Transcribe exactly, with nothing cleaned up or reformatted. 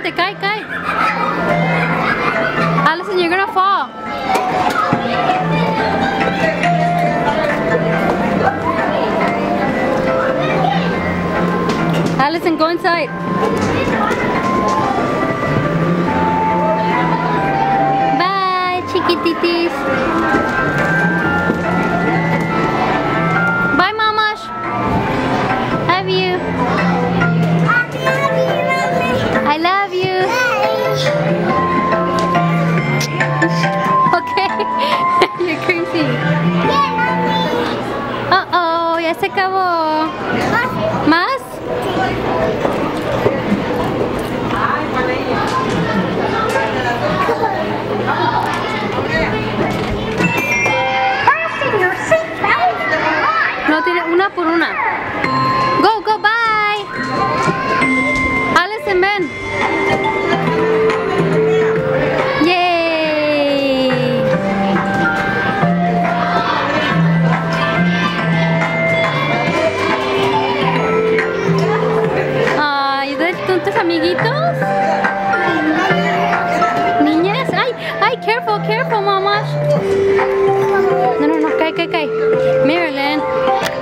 Espérate, cae, cae. Allison, you're gonna fall. Allison, go inside. Bye, chiquititis. Bye, Mamash. Love you. I love you. Okay. You're crazy. Uh oh, ya se acabó. ¿Más? No, tiene una por una. Go, go, bye. Allison, ven. Yay. Ay, ¿dónde están tus amiguitos? Niñas. Ay, ay, careful, careful, mamá. No, no, no, cae, cae, cae. Marilyn.